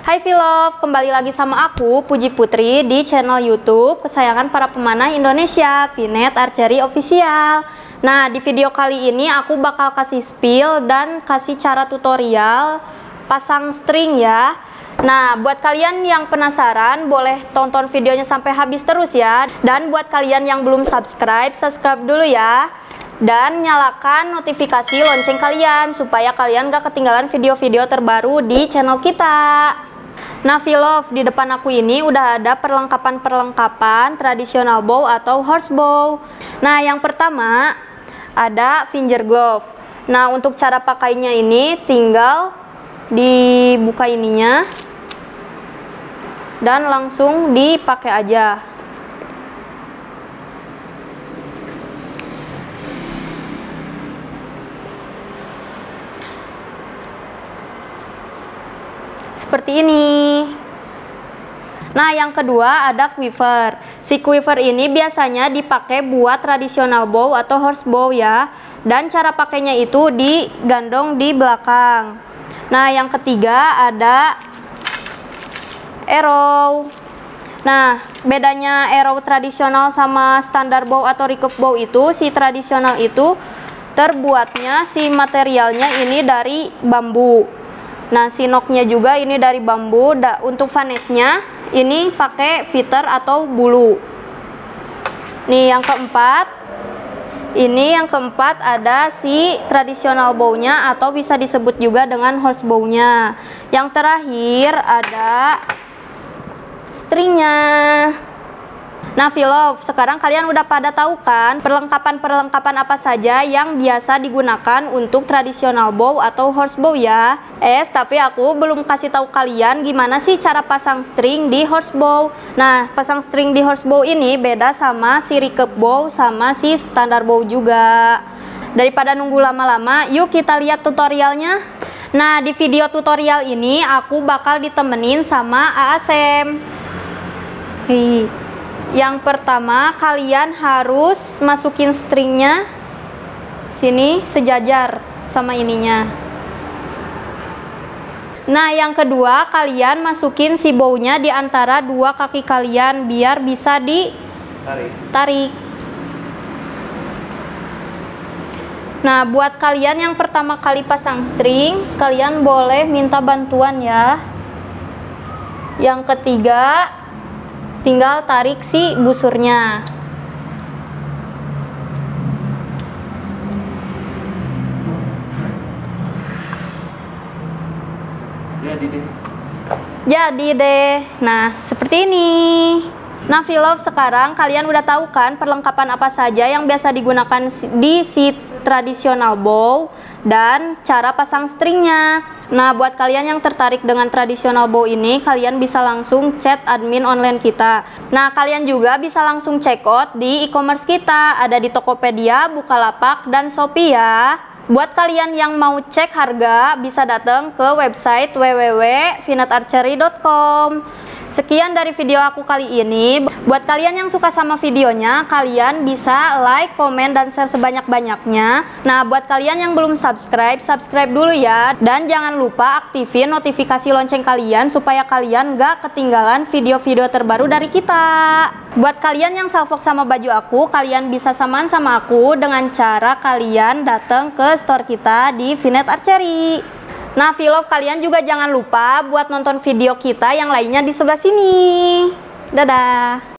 Hai Vilov, kembali lagi sama aku Puji Putri di channel YouTube kesayangan para pemanah Indonesia, Vinet Archery Official. Nah, di video kali ini aku bakal kasih spill dan kasih cara tutorial pasang string ya. Nah, buat kalian yang penasaran boleh tonton videonya sampai habis terus ya. Dan buat kalian yang belum subscribe, subscribe dulu ya. Dan nyalakan notifikasi lonceng kalian supaya kalian gak ketinggalan video-video terbaru di channel kita. Nah Vilov, di depan aku ini udah ada perlengkapan-perlengkapan tradisional bow atau horse bow. Nah yang pertama ada finger glove. Nah untuk cara pakainya ini tinggal dibuka ininya dan langsung dipakai aja. Seperti ini. Nah yang kedua ada quiver. Si quiver ini biasanya dipakai buat tradisional bow atau horse bow ya. Dan cara pakainya itu digandong di belakang. Nah yang ketiga ada arrow. Nah bedanya arrow tradisional sama standar bow atau recurve bow itu, si tradisional itu terbuatnya si materialnya ini dari bambu. Nah, si noknya juga ini dari bambu. Untuk vanesnya ini pakai feather atau bulu. Nih yang keempat. Ini yang keempat ada si tradisional bownya atau bisa disebut juga dengan horse bownya. Yang terakhir ada stringnya. Nah Vilov, sekarang kalian udah pada tahu kan perlengkapan-perlengkapan apa saja yang biasa digunakan untuk tradisional bow atau horse bow ya. Tapi aku belum kasih tahu kalian gimana sih cara pasang string di horse bow. Nah, pasang string di horse bow ini beda sama si recurve bow sama si standar bow juga. Daripada nunggu lama-lama, yuk kita lihat tutorialnya. Nah, di video tutorial ini aku bakal ditemenin sama Asem. Yang pertama kalian harus masukin stringnya sini sejajar sama ininya. Nah yang kedua kalian masukin si bownya di antara dua kaki kalian biar bisa ditarik. Nah buat kalian yang pertama kali pasang string, kalian boleh minta bantuan ya. Yang ketiga tinggal tarik si busurnya. Jadi deh. Nah, seperti ini. Nah, Vilov, sekarang kalian udah tahu kan perlengkapan apa saja yang biasa digunakan di si tradisional bow dan cara pasang stringnya. Nah buat kalian yang tertarik dengan tradisional bow ini, kalian bisa langsung chat admin online kita. Nah kalian juga bisa langsung check out di e-commerce kita, ada di Tokopedia, Bukalapak, dan Shopee ya. Buat kalian yang mau cek harga, bisa datang ke website www.vinetarchery.com. Sekian dari video aku kali ini. Buat kalian yang suka sama videonya, kalian bisa like, komen, dan share sebanyak-banyaknya. Nah, buat kalian yang belum subscribe, subscribe dulu ya. Dan jangan lupa aktifin notifikasi lonceng kalian supaya kalian gak ketinggalan video-video terbaru dari kita. Buat kalian yang salvok sama baju aku, kalian bisa samaan sama aku dengan cara kalian datang ke store kita di Vinet Archery. Nah Vilov, kalian juga jangan lupa buat nonton video kita yang lainnya di sebelah sini. Dadah.